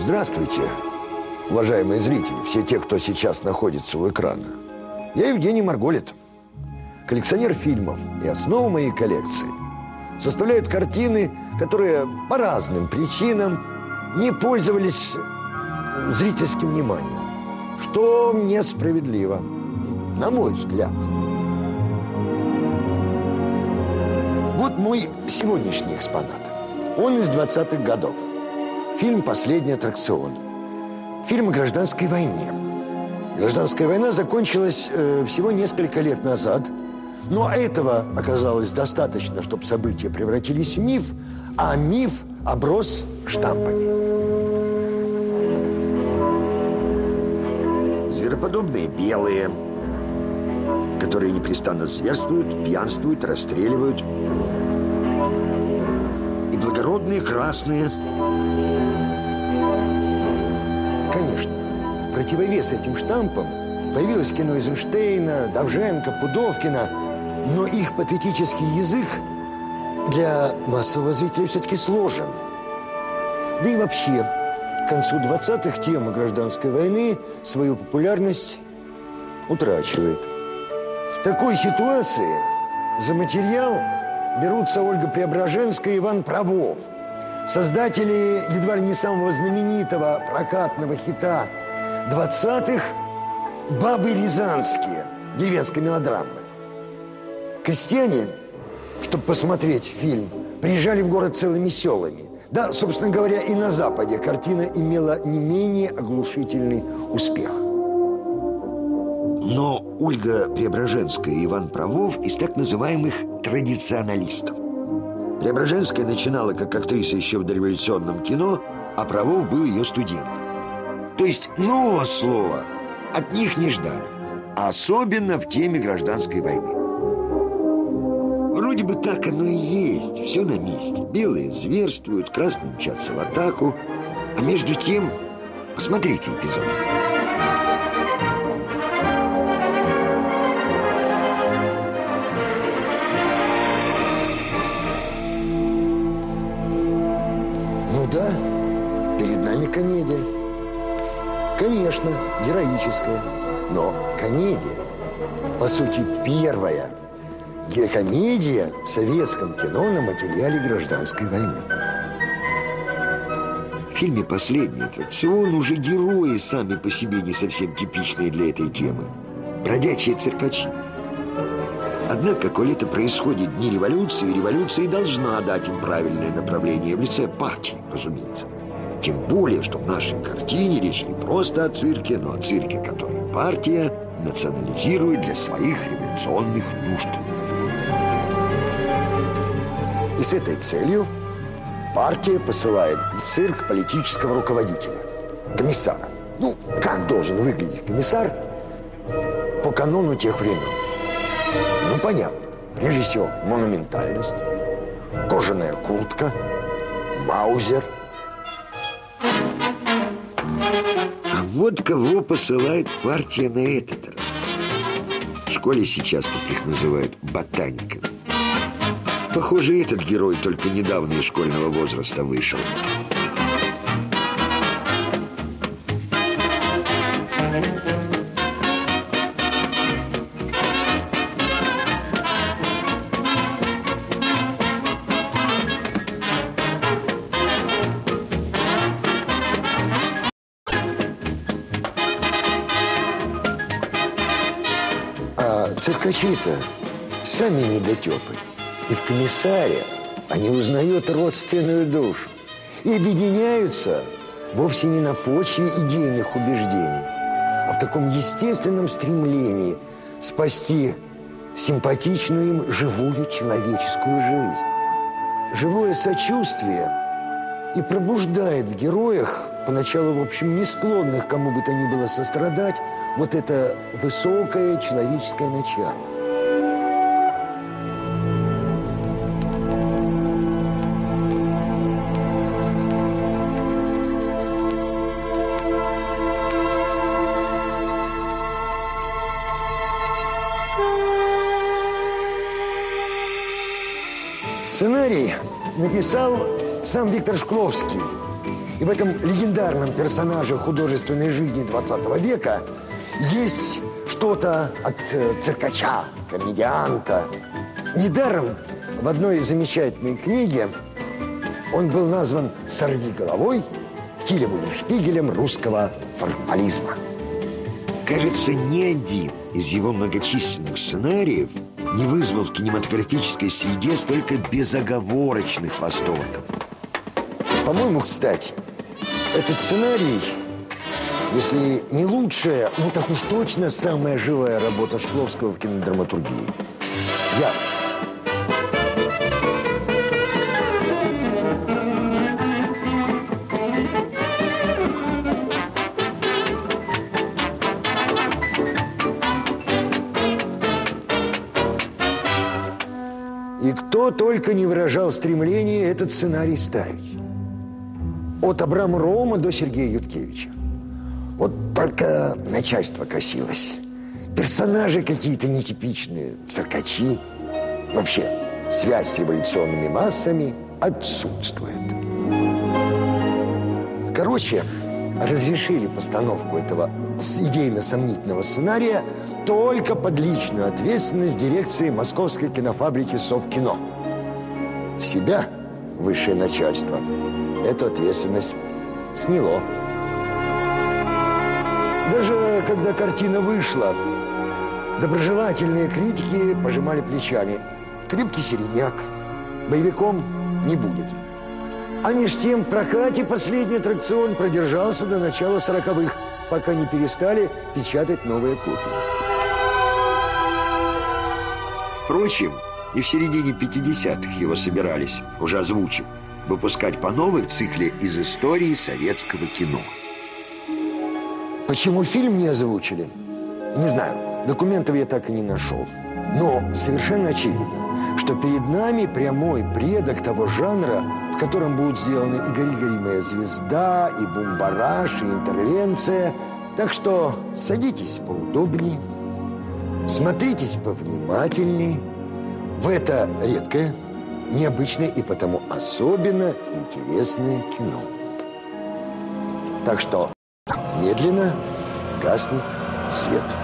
Здравствуйте, уважаемые зрители, все те, кто сейчас находится у экрана. Я Евгений Марголит, коллекционер фильмов, и основу моей коллекции составляют картины, которые по разным причинам не пользовались зрительским вниманием, что несправедливо, на мой взгляд. Вот мой сегодняшний экспонат. Он из 20-х годов. Фильм «Последний аттракцион». Фильм о гражданской войне. Гражданская война закончилась всего несколько лет назад, но этого оказалось достаточно, чтобы события превратились в миф, а миф оброс штампами. Звероподобные белые, которые непрестанно зверствуют, пьянствуют, расстреливают. И благородные красные. Конечно, в противовес этим штампам появилось кино Эйзенштейна, Довженко, Пудовкина, но их патетический язык для массового зрителя все-таки сложен. Да и вообще, к концу 20-х тема гражданской войны свою популярность утрачивает. В такой ситуации за материал берутся Ольга Преображенская и Иван Правов, создатели едва ли не самого знаменитого прокатного хита 20-х «Бабы рязанские», деревенской мелодрамы. Крестьяне, чтобы посмотреть фильм, приезжали в город целыми селами. Да, собственно говоря, и на Западе картина имела не менее оглушительный успех. Но Ольга Преображенская и Иван Правов из так называемых традиционалистов. Преображенская начинала как актриса еще в дореволюционном кино, а Правов был ее студентом. То есть нового слова от них не ждали, особенно в теме гражданской войны. Вроде бы так оно и есть, все на месте. Белые зверствуют, красные мчатся в атаку, а между тем, посмотрите эпизод. Да, перед нами комедия. Конечно, героическая, но комедия. По сути, первая комедия в советском кино на материале гражданской войны. В фильме «Последний аттракцион» уже герои сами по себе не совсем типичные для этой темы. Бродячие циркачи. Однако, коль это происходит в дни революции, революция должна дать им правильное направление в лице партии, разумеется. Тем более, что в нашей картине речь не просто о цирке, но о цирке, который партия национализирует для своих революционных нужд. И с этой целью партия посылает в цирк политического руководителя, комиссара. Ну, как должен выглядеть комиссар по канону тех времен? Ну, понятно. Прежде всего, монументальность, кожаная куртка, маузер. А вот кого посылает партия на этот раз. В школе сейчас таких называют ботаниками. Похоже, этот герой только недавно из школьного возраста вышел. Циркачи-то сами недотепы. И в комиссаре они узнают родственную душу. И объединяются вовсе не на почве идейных убеждений, а в таком естественном стремлении спасти симпатичную им живую человеческую жизнь. Живое сочувствие и пробуждает в героях, поначалу, в общем, не склонных кому бы то ни было сострадать, вот это высокое человеческое начало. Сценарий написал сам Виктор Шкловский. И в этом легендарном персонаже художественной жизни 20 века есть что-то от циркача, комедианта. Недаром в одной замечательной книге он был назван «Сорвиголовой» Тилем или Шпигелем русского формализма. Кажется, ни один из его многочисленных сценариев не вызвал в кинематографической среде столько безоговорочных восторгов. По-моему, кстати, этот сценарий, если не лучшая, ну так уж точно самая живая работа Шкловского в кинодраматургии. Явно. И кто только не выражал стремление этот сценарий ставить. От Абрама Роума до Сергея Юткевича. Вот только начальство косилось. Персонажи какие-то нетипичные, циркачи. Вообще, связь с революционными массами отсутствует. Короче, разрешили постановку этого идейно-сомнительного сценария только под личную ответственность дирекции московской кинофабрики «Совкино». Себя высшее начальство эту ответственность сняло. Даже когда картина вышла, доброжелательные критики пожимали плечами. Крепкий середняк, боевиком не будет. А меж тем в прокате последний аттракцион продержался до начала 40-х, пока не перестали печатать новые копии. Впрочем, и в середине 50-х его собирались, уже озвучив, выпускать по новой в цикле «Из истории советского кино». Почему фильм не озвучили? Не знаю. Документов я так и не нашел. Но совершенно очевидно, что перед нами прямой предок того жанра, в котором будут сделаны и «Гори, гори, моя звезда», и «Бумбараш», и «Интервенция». Так что садитесь поудобнее, смотритесь повнимательнее в это редкое, необычное и потому особенно интересное кино. Так что медленно гаснет свет.